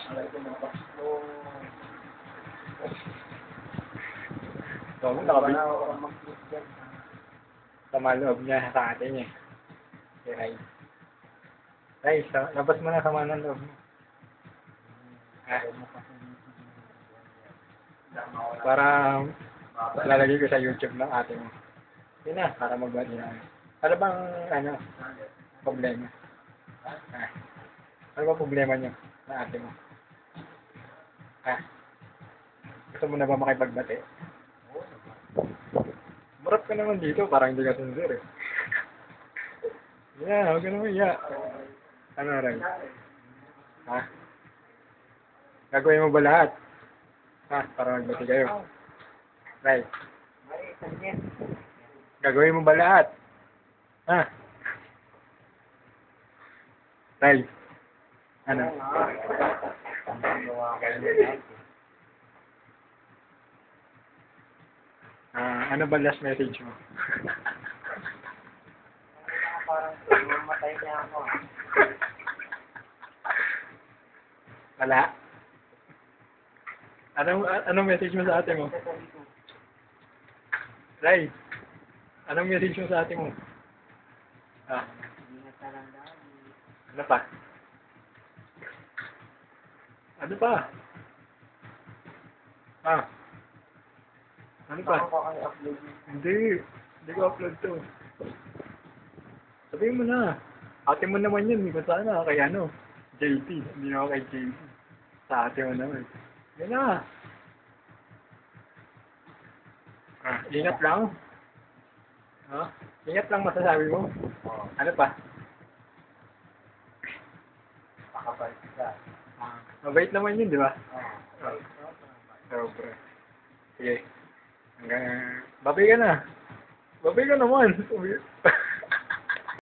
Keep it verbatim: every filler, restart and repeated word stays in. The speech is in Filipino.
So, nakabit. Sama loob niya sa atin eh. Si Ray. Ray, sa, labas mo na sama ng loob mo. Ah. Para lalagay ko sa YouTube ng ate mo. Yun na, para magbati na. Ano bang, ano, problema? Ah. Ano ba problema niyo sa ate mo? Ah. Gusto mo na ba makipagbati? Marap ka naman dito, parang hindi ka sincere eh. Yeah, huwag ka naman iya. Ano, Ray? Ha? Gagawin mo ba lahat? Ha? Para magbati kayo. Ray? Gagawin mo ba lahat? Ha? Ray? Ano? Ah, ano ba last message mo? Parang mamatay niya ako. Wala. Anong anong message mo sa ate mo? Ray, anong message mo sa ate mo? Ah, ano pa? Ano pa? Ah, ano pa? Hindi, hindi ko upload to. Sabihin mo na. Ate mo naman yun, hindi ko sana kay ano, J P. Hindi na ako kay J P. Sa ate mo naman. Yan na. Ah, ingat lang. Ha? Ingat lang masasabi mo. Ano pa? Pakabait ka. Ah, mabait naman yun, di ba? Oo. Sobra. Sige. Hanggang... Babay ka na. Babay ka naman.